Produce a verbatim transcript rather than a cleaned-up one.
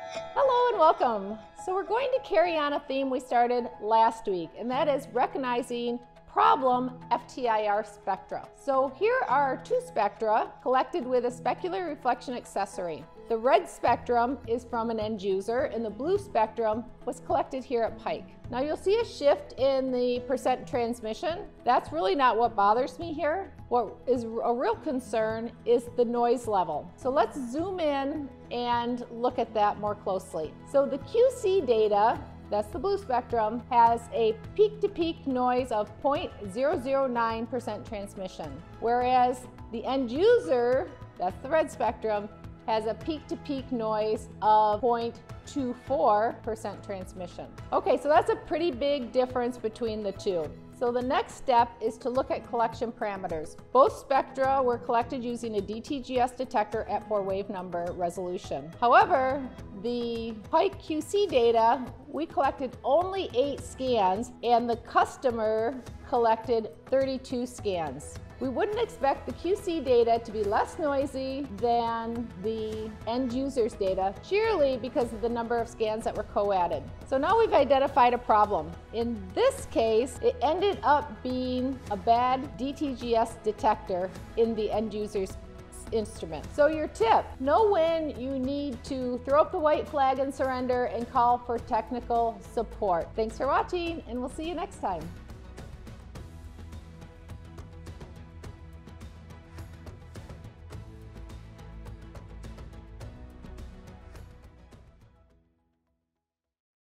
Hello and welcome. So we're going to carry on a theme we started last week, and that is recognizing problem F T I R spectra. So here are two spectra collected with a specular reflection accessory. The red spectrum is from an end user, and the blue spectrum was collected here at Pike. Now you'll see a shift in the percent transmission. That's really not what bothers me here. What is a real concern is the noise level. So let's zoom in and look at that more closely. So the Q C data, that's the blue spectrum, has a peak-to-peak noise of zero point zero zero nine percent transmission, whereas the end user, that's the red spectrum, has a peak-to-peak noise of zero point two four percent transmission. Okay, so that's a pretty big difference between the two. So the next step is to look at collection parameters. Both spectra were collected using a D T G S detector at four wave number resolution. However, the Pike Q C data, we collected only eight scans, and the customer collected thirty-two scans. We wouldn't expect the Q C data to be less noisy than the end user's data, purely because of the number of scans that were co-added. So now we've identified a problem. In this case, it ended up being a bad D T G S detector in the end user's instrument. So your tip, know when you need to throw up the white flag and surrender and call for technical support. Thanks for watching, and we'll see you next time.